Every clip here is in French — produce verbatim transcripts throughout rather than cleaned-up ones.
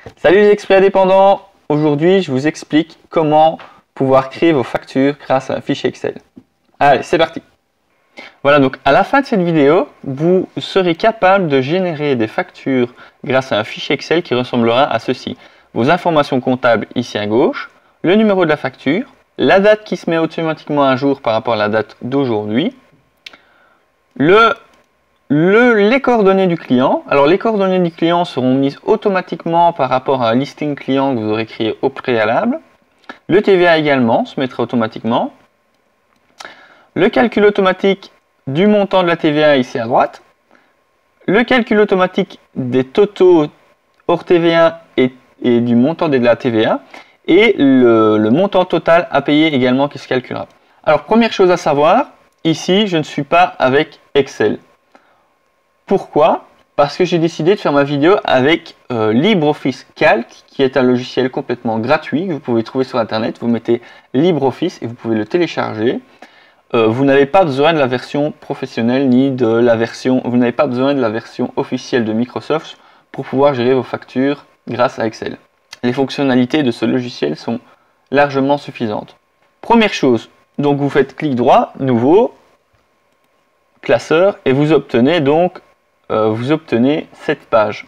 Salut les experts indépendants. Aujourd'hui, je vous explique comment pouvoir créer vos factures grâce à un fichier Excel. Allez, c'est parti. Voilà, donc à la fin de cette vidéo, vous serez capable de générer des factures grâce à un fichier Excel qui ressemblera à ceci. Vos informations comptables ici à gauche, le numéro de la facture, la date qui se met automatiquement à jour par rapport à la date d'aujourd'hui, le Le, les coordonnées du client. Alors les coordonnées du client seront mises automatiquement par rapport à un listing client que vous aurez créé au préalable. Le T V A également se mettra automatiquement. Le calcul automatique du montant de la T V A ici à droite. Le calcul automatique des totaux hors T V A et, et du montant de la T V A. Et le, le montant total à payer également qui se calculera. Alors première chose à savoir, ici je ne suis pas avec Excel. Pourquoi? Parce que j'ai décidé de faire ma vidéo avec euh, LibreOffice Calc, qui est un logiciel complètement gratuit que vous pouvez trouver sur internet. Vous mettez LibreOffice et vous pouvez le télécharger. Euh, vous n'avez pas besoin de la version professionnelle ni de la version, vous n'avez pas besoin de la version officielle de Microsoft pour pouvoir gérer vos factures grâce à Excel. Les fonctionnalités de ce logiciel sont largement suffisantes. Première chose, donc vous faites clic droit, nouveau, classeur, et vous obtenez donc Euh, vous obtenez cette page.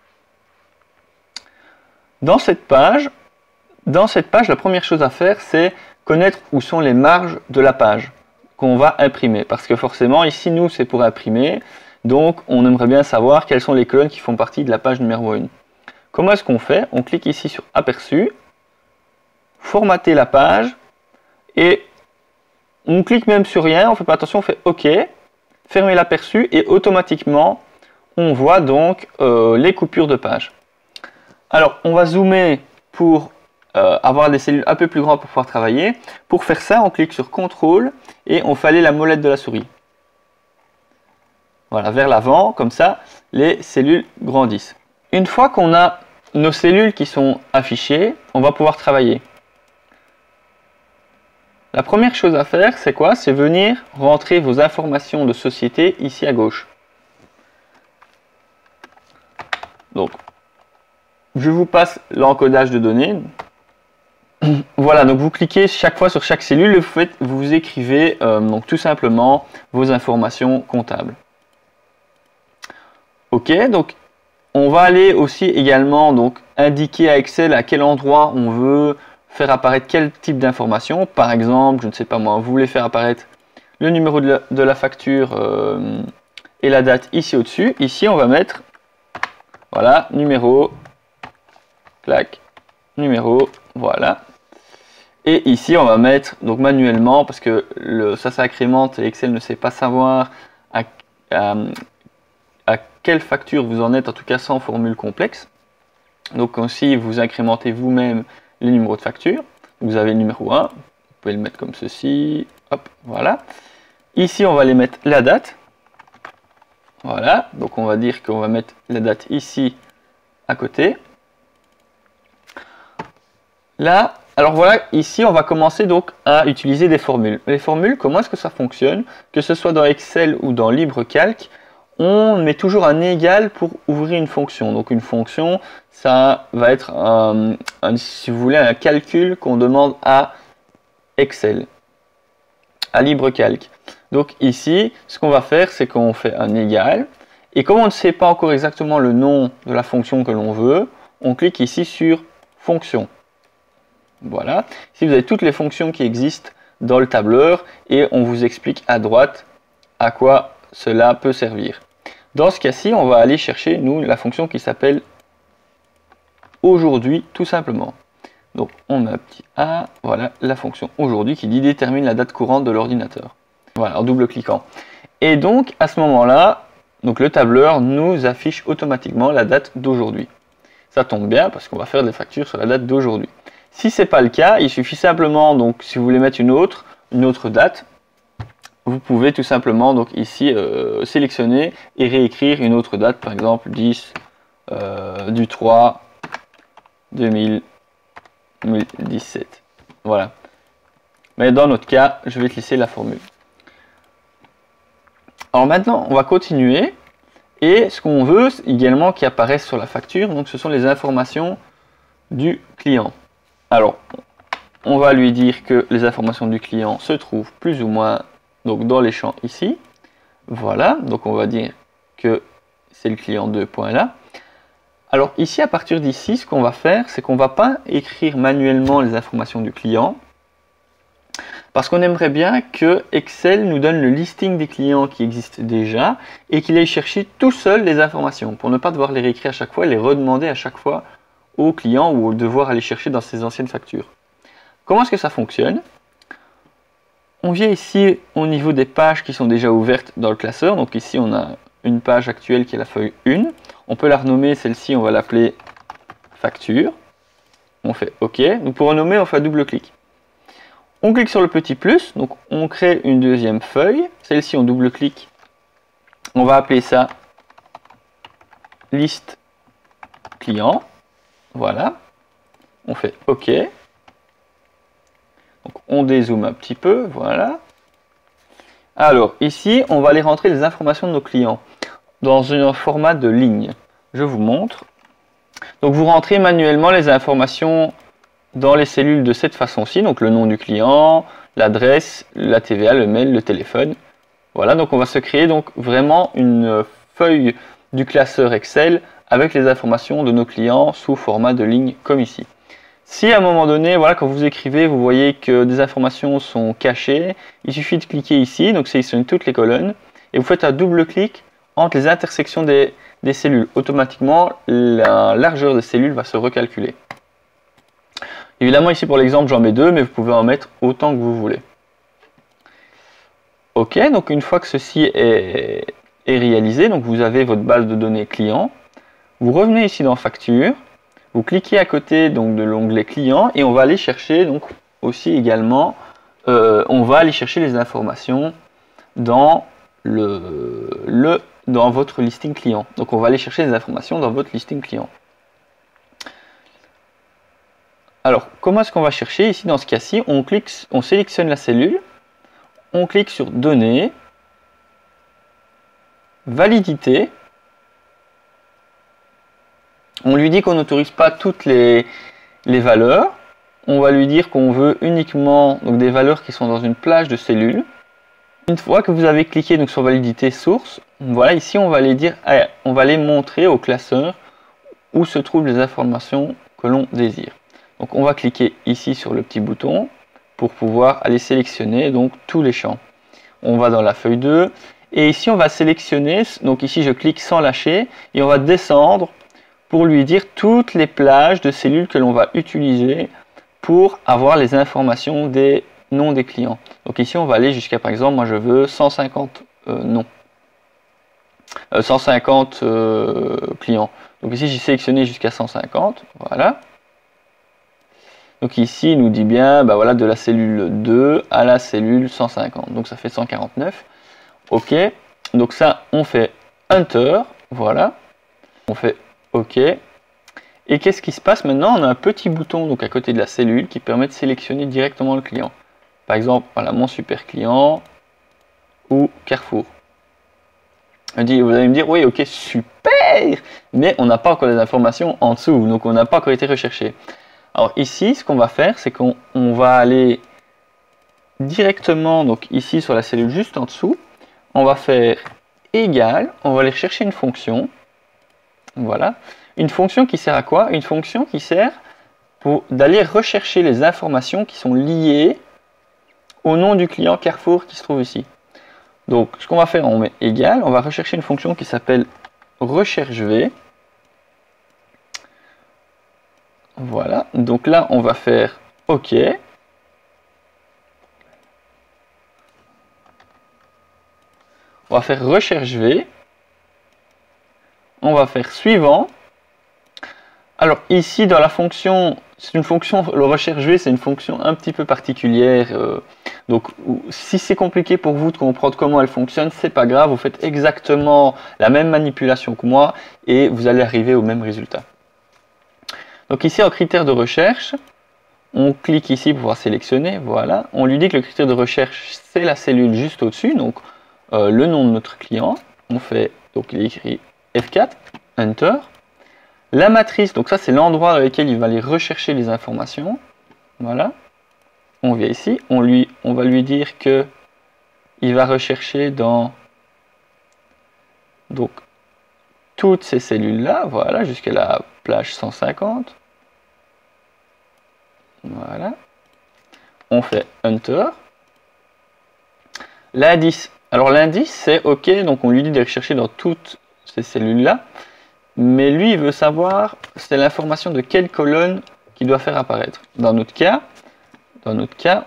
Dans cette page, dans cette page, la première chose à faire, c'est connaître où sont les marges de la page qu'on va imprimer. Parce que forcément, ici, nous, c'est pour imprimer. Donc, on aimerait bien savoir quelles sont les colonnes qui font partie de la page numéro un. Comment est-ce qu'on fait? On clique ici sur Aperçu, formater la page, et on clique même sur rien, on ne fait pas attention, on fait OK. Fermer l'aperçu et automatiquement on voit donc euh, les coupures de page. Alors on va zoomer pour euh, avoir des cellules un peu plus grandes pour pouvoir travailler. Pour faire ça, on clique sur contrôle et on fait aller la molette de la souris. Voilà, vers l'avant, comme ça les cellules grandissent. Une fois qu'on a nos cellules qui sont affichées, on va pouvoir travailler. La première chose à faire, c'est quoi? C'est venir rentrer vos informations de société ici à gauche. Donc, je vous passe l'encodage de données. Voilà, donc vous cliquez chaque fois sur chaque cellule et vous, faites, vous écrivez euh, donc tout simplement vos informations comptables. Ok, donc on va aller aussi également donc indiquer à Excel à quel endroit on veut faire apparaître quel type d'information. Par exemple, je ne sais pas moi, vous voulez faire apparaître le numéro de la, de la facture euh, et la date ici au-dessus. Ici, on va mettre, voilà, numéro, clac, numéro, voilà. Et ici, on va mettre, donc manuellement, parce que le, ça s'incrémente et Excel ne sait pas savoir à, à, à quelle facture vous en êtes, en tout cas sans formule complexe. Donc aussi, vous incrémentez vous-même les numéros de facture. Vous avez le numéro un, vous pouvez le mettre comme ceci, hop, voilà. Ici, on va les mettre la date. Voilà, donc on va dire qu'on va mettre la date ici à côté. Là, alors voilà, ici, on va commencer donc à utiliser des formules. Les formules, comment est-ce que ça fonctionne? Que ce soit dans Excel ou dans LibreCalc, on met toujours un égal pour ouvrir une fonction. Donc une fonction, ça va être, un, un, si vous voulez, un calcul qu'on demande à Excel, à LibreCalc. Donc ici, ce qu'on va faire, c'est qu'on fait un égal. Et comme on ne sait pas encore exactement le nom de la fonction que l'on veut, on clique ici sur fonction. Voilà. Ici, vous avez toutes les fonctions qui existent dans le tableur et on vous explique à droite à quoi cela peut servir. Dans ce cas-ci, on va aller chercher, nous, la fonction qui s'appelle aujourd'hui, tout simplement. Donc, on met un petit A, voilà, la fonction aujourd'hui qui dit détermine la date courante de l'ordinateur. Voilà, en double-cliquant. Et donc, à ce moment-là, donc le tableur nous affiche automatiquement la date d'aujourd'hui. Ça tombe bien parce qu'on va faire des factures sur la date d'aujourd'hui. Si ce n'est pas le cas, il suffit simplement, donc, si vous voulez mettre une autre, une autre date, vous pouvez tout simplement donc ici euh, sélectionner et réécrire une autre date, par exemple dix euh, du trois deux mille dix-sept. Voilà. Mais dans notre cas, je vais te laisser la formule. Alors maintenant, on va continuer Et ce qu'on veut également qui apparaissent sur la facture, donc ce sont les informations du client. Alors, on va lui dire que les informations du client se trouvent plus ou moins donc dans les champs ici. Voilà, donc on va dire que c'est le client deux point là. Alors ici, à partir d'ici, ce qu'on va faire, c'est qu'on ne va pas écrire manuellement les informations du client, parce qu'on aimerait bien que Excel nous donne le listing des clients qui existent déjà et qu'il aille chercher tout seul les informations, pour ne pas devoir les réécrire à chaque fois et les redemander à chaque fois au client ou devoir aller chercher dans ses anciennes factures. Comment est-ce que ça fonctionne? On vient ici au niveau des pages qui sont déjà ouvertes dans le classeur. Donc ici, on a une page actuelle qui est la feuille un. On peut la renommer, celle-ci, on va l'appeler facture. On fait OK. Donc pour renommer, on fait un double clic. On clique sur le petit plus, donc on crée une deuxième feuille. Celle-ci, on double-clique. On va appeler ça liste client. Voilà. On fait OK. Donc on dézoome un petit peu, voilà. Alors ici, on va aller rentrer les informations de nos clients dans un format de ligne. Je vous montre. Donc vous rentrez manuellement les informations dans les cellules de cette façon-ci, donc le nom du client, l'adresse, la T V A, le mail, le téléphone. Voilà, donc on va se créer donc vraiment une feuille du classeur Excel avec les informations de nos clients sous format de ligne comme ici. Si à un moment donné, voilà, quand vous écrivez, vous voyez que des informations sont cachées, il suffit de cliquer ici, donc sélectionnez toutes les colonnes, et vous faites un double clic entre les intersections des, des cellules. Automatiquement, la largeur des cellules va se recalculer. Évidemment, ici pour l'exemple, j'en mets deux, mais vous pouvez en mettre autant que vous voulez. Ok, donc une fois que ceci est, est réalisé, donc vous avez votre base de données client, vous revenez ici dans Facture, vous cliquez à côté donc, de l'onglet client et on va aller chercher donc aussi également, euh, on va aller chercher les informations dans, le, le, dans votre listing client. Donc on va aller chercher les informations dans votre listing client. Alors, comment est-ce qu'on va chercher? Ici, dans ce cas-ci, on clique, on sélectionne la cellule, on clique sur Données, Validité. On lui dit qu'on n'autorise pas toutes les, les valeurs. On va lui dire qu'on veut uniquement donc, des valeurs qui sont dans une plage de cellules. Une fois que vous avez cliqué donc, sur Validité Source, voilà, ici, on va aller dire, on va aller montrer au classeur où se trouvent les informations que l'on désire. Donc on va cliquer ici sur le petit bouton pour pouvoir aller sélectionner donc tous les champs. On va dans la feuille deux et ici on va sélectionner, donc ici je clique sans lâcher et on va descendre pour lui dire toutes les plages de cellules que l'on va utiliser pour avoir les informations des noms des clients. Donc ici on va aller jusqu'à par exemple, moi je veux cent cinquante euh, noms, euh, cent cinquante euh, clients. Donc ici j'ai sélectionné jusqu'à cent cinquante, voilà. Donc ici, il nous dit bien, bah voilà, de la cellule deux à la cellule cent cinquante. Donc ça fait cent quarante-neuf. OK. Donc ça, on fait Enter. Voilà. On fait OK. Et qu'est-ce qui se passe maintenant? On a un petit bouton donc à côté de la cellule qui permet de sélectionner directement le client. Par exemple, voilà, mon super client ou Carrefour. Vous allez me dire, oui, OK, super. Mais on n'a pas encore les informations en dessous. Donc on n'a pas encore été recherché. Alors ici, ce qu'on va faire, c'est qu'on va aller directement, donc ici sur la cellule juste en dessous, on va faire égal, on va aller chercher une fonction, voilà, une fonction qui sert à quoi? Une fonction qui sert pour d'aller rechercher les informations qui sont liées au nom du client Carrefour qui se trouve ici. Donc ce qu'on va faire, on met égal, on va rechercher une fonction qui s'appelle recherche V. Voilà, donc là on va faire OK. On va faire recherche V. On va faire suivant. Alors ici dans la fonction, c'est une fonction, le recherche V c'est une fonction un petit peu particulière. Euh, donc si c'est compliqué pour vous de comprendre comment elle fonctionne, c'est pas grave, vous faites exactement la même manipulation que moi et vous allez arriver au même résultat. Donc ici en critère de recherche, on clique ici pour pouvoir sélectionner, voilà. On lui dit que le critère de recherche c'est la cellule juste au-dessus, donc euh, le nom de notre client. On fait, donc il est écrit F quatre, Enter. La matrice, donc ça c'est l'endroit dans lequel il va aller rechercher les informations. Voilà. On vient ici, on, lui, on va lui dire que il va rechercher dans donc toutes ces cellules-là, voilà, jusqu'à la plage cent cinquante. Voilà. On fait Enter. L'indice. Alors l'indice, c'est OK, donc on lui dit de rechercher dans toutes ces cellules-là. Mais lui, il veut savoir, c'est l'information de quelle colonne qu'il doit faire apparaître. Dans notre cas, dans notre cas,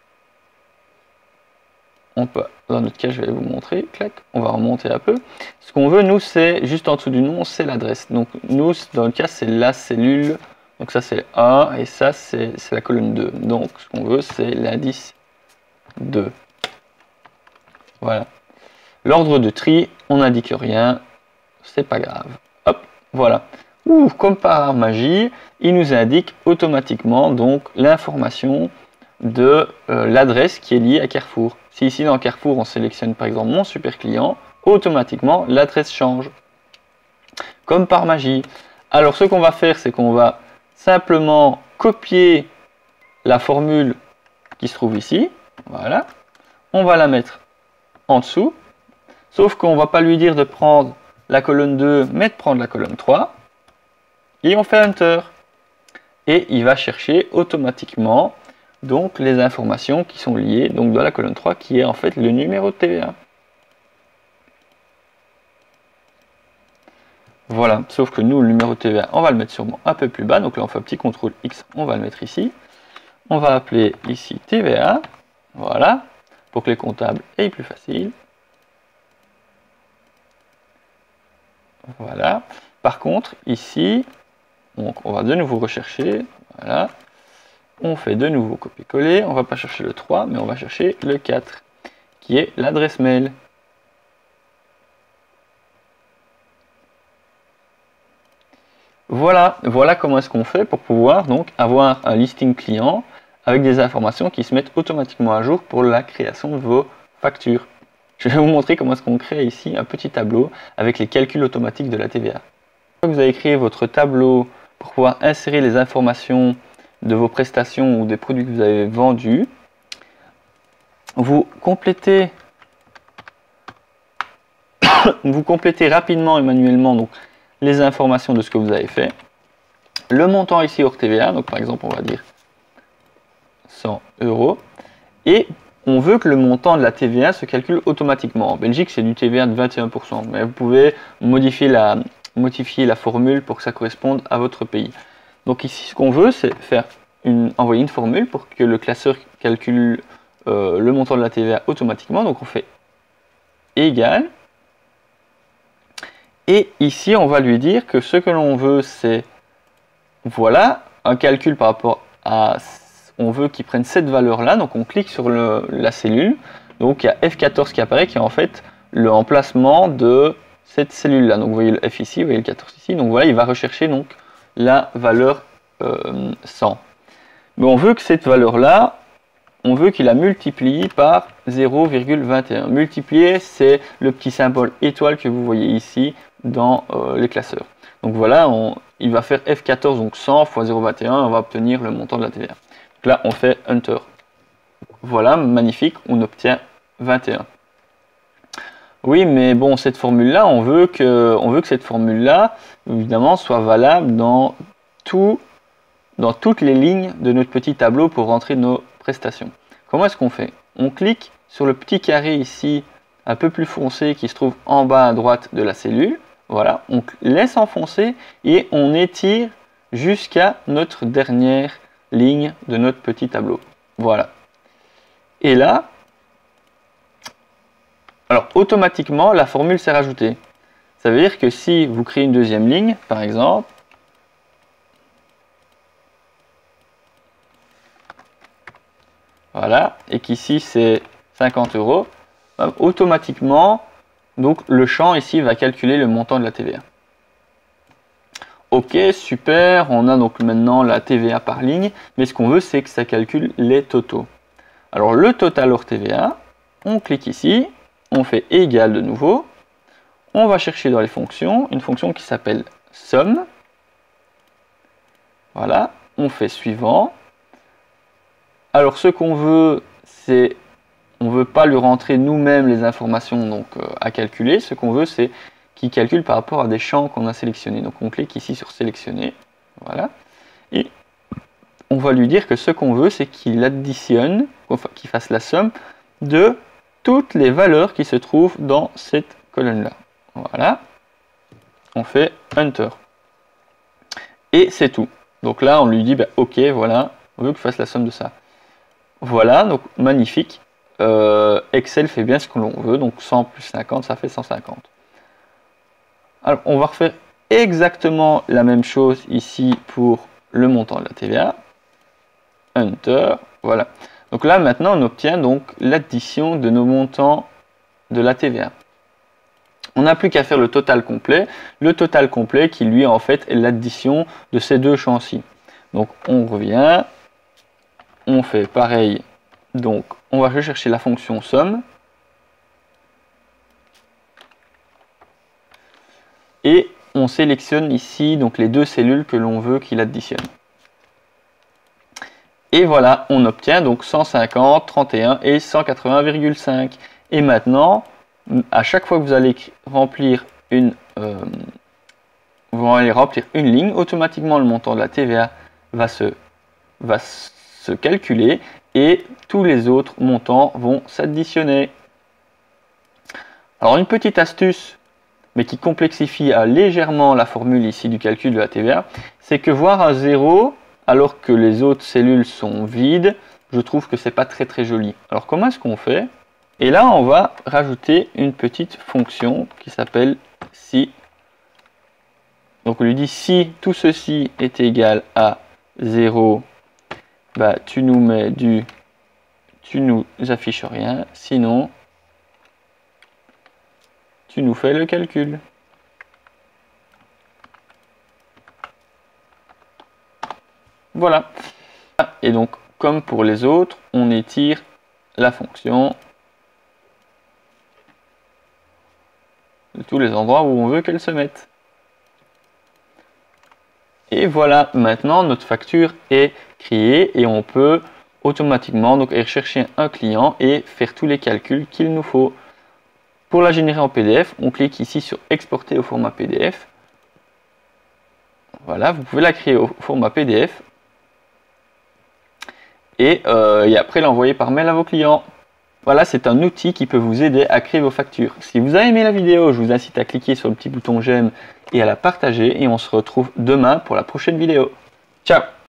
on peut, dans notre cas, je vais vous montrer, clac, on va remonter un peu. Ce qu'on veut, nous, c'est, juste en dessous du nom, c'est l'adresse. Donc nous, dans le cas, c'est la cellule. Donc ça, c'est un, et ça, c'est la colonne deux. Donc ce qu'on veut, c'est l'indice deux. Voilà. L'ordre de tri, on n'indique rien, c'est pas grave. Hop, voilà. Ouh, comme par magie, il nous indique automatiquement donc l'information de euh, l'adresse qui est liée à Carrefour. Si ici dans Carrefour on sélectionne par exemple mon super client, automatiquement l'adresse change. Comme par magie. Alors ce qu'on va faire, c'est qu'on va simplement copier la formule qui se trouve ici. Voilà. On va la mettre en dessous. Sauf qu'on ne va pas lui dire de prendre la colonne deux, mais de prendre la colonne trois. Et on fait Enter. Et il va chercher automatiquement donc les informations qui sont liées donc dans la colonne trois, qui est en fait le numéro de T V A. Voilà, sauf que nous, le numéro de T V A, on va le mettre sûrement un peu plus bas. Donc là, on fait un petit contrôle X, on va le mettre ici. On va appeler ici T V A. Voilà, pour que les comptables aient plus facile. Voilà. Par contre, ici, donc on va de nouveau rechercher. Voilà. On fait de nouveau copier-coller. On ne va pas chercher le trois, mais on va chercher le quatre, qui est l'adresse mail. Voilà, voilà comment est-ce qu'on fait pour pouvoir donc avoir un listing client avec des informations qui se mettent automatiquement à jour pour la création de vos factures. Je vais vous montrer comment est-ce qu'on crée ici un petit tableau avec les calculs automatiques de la T V A. Vous avez créé votre tableau pour pouvoir insérer les informations de vos prestations ou des produits que vous avez vendus. Vous complétez, vous complétez rapidement et manuellement donc, les informations de ce que vous avez fait. Le montant ici hors T V A, donc par exemple on va dire cent euros. Et on veut que le montant de la T V A se calcule automatiquement. En Belgique, c'est du T V A de vingt et un pour cent, mais vous pouvez modifier la, modifier la formule pour que ça corresponde à votre pays. Donc ici, ce qu'on veut, c'est faire une, envoyer une formule pour que le classeur calcule euh, le montant de la T V A automatiquement. Donc on fait égal. Et ici, on va lui dire que ce que l'on veut, c'est voilà, un calcul par rapport à... On veut qu'il prenne cette valeur-là, donc on clique sur le, la cellule. Donc il y a F quatorze qui apparaît, qui est en fait l'emplacement de cette cellule-là. Donc vous voyez le F ici, vous voyez le quatorze ici. Donc voilà, il va rechercher donc la valeur euh, cent. Mais on veut que cette valeur-là, on veut qu'il la multiplie par zéro virgule vingt et un. Multiplier, c'est le petit symbole étoile que vous voyez ici dans euh, les classeurs. Donc voilà, on, il va faire F quatorze, donc cent fois zéro virgule vingt et un, on va obtenir le montant de la T V A. Donc là, on fait Enter. Voilà, magnifique, on obtient vingt et un. Oui, mais bon, cette formule-là, on veut que, on veut que cette formule-là, évidemment, soit valable dans, tout, dans toutes les lignes de notre petit tableau pour rentrer nos prestations. Comment est-ce qu'on fait? On clique sur le petit carré ici, un peu plus foncé, qui se trouve en bas à droite de la cellule. Voilà, on laisse enfoncer et on étire jusqu'à notre dernière ligne de notre petit tableau. Voilà. Et là, alors automatiquement, la formule s'est rajoutée. Ça veut dire que si vous créez une deuxième ligne, par exemple, voilà, et qu'ici c'est cinquante euros, automatiquement, donc le champ ici va calculer le montant de la T V A. Ok, super, on a donc maintenant la T V A par ligne, mais ce qu'on veut, c'est que ça calcule les totaux. Alors le total hors T V A, on clique ici, on fait égal de nouveau, on va chercher dans les fonctions une fonction qui s'appelle somme. Voilà, on fait suivant. Alors ce qu'on veut, c'est, on ne veut pas lui rentrer nous-mêmes les informations donc, euh, à calculer. Ce qu'on veut, c'est qu'il calcule par rapport à des champs qu'on a sélectionnés. Donc on clique ici sur sélectionner. Voilà. Et on va lui dire que ce qu'on veut, c'est qu'il additionne, enfin, qu'il fasse la somme de toutes les valeurs qui se trouvent dans cette colonne-là. Voilà. On fait Enter. Et c'est tout. Donc là, on lui dit, bah, OK, voilà, on veut qu'il fasse la somme de ça. Voilà, donc magnifique. Euh, Excel fait bien ce que l'on veut. Donc cent plus cinquante, ça fait cent cinquante. Alors, on va refaire exactement la même chose ici pour le montant de la T V A. Enter, voilà. Donc là, maintenant, on obtient donc l'addition de nos montants de la T V A. On n'a plus qu'à faire le total complet. Le total complet qui, lui, en fait, est l'addition de ces deux champs-ci. Donc, on revient. On fait pareil. Donc, on va rechercher la fonction somme. Et on sélectionne ici donc les deux cellules que l'on veut qu'il additionne. Et voilà, on obtient donc cent cinquante, trente et un et cent quatre-vingts virgule cinq. Et maintenant, à chaque fois que vous allez remplir une, euh, vous allez remplir une ligne, automatiquement le montant de la T V A va se, va se calculer et tous les autres montants vont s'additionner. Alors une petite astuce, mais qui complexifie légèrement la formule ici du calcul de la T V A, c'est que voir un zéro alors que les autres cellules sont vides, je trouve que c'est pas très très joli. Alors comment est-ce qu'on fait? Et là, on va rajouter une petite fonction qui s'appelle si. Donc on lui dit si tout ceci est égal à zéro, bah, tu nous mets du, tu nous affiches rien, sinon tu nous fais le calcul. Voilà. Et donc, comme pour les autres, on étire la fonction de tous les endroits où on veut qu'elle se mette. Et voilà, maintenant notre facture est créée et on peut automatiquement donc aller chercher un client et faire tous les calculs qu'il nous faut. Pour la générer en P D F, on clique ici sur exporter au format P D F. Voilà, vous pouvez la créer au format P D F. Et, euh, et après l'envoyer par mail à vos clients. Voilà, c'est un outil qui peut vous aider à créer vos factures. Si vous avez aimé la vidéo, je vous incite à cliquer sur le petit bouton j'aime et à la partager. Et on se retrouve demain pour la prochaine vidéo. Ciao!